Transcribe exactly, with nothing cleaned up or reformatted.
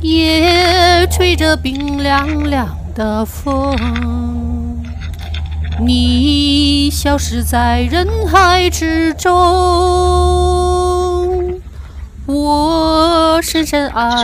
也吹着冰凉凉的风，你消失在人海之中，我深深爱。